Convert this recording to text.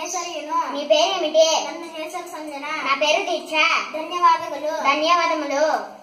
ಹೆಸರೇನು? నీ పేరేమిటి? ನನ್ನ ಹೆಸರು ಸಂಜನಾ. నా పేరు దీక్ష. ధన్యవాదములు. ధన్యవాదములు.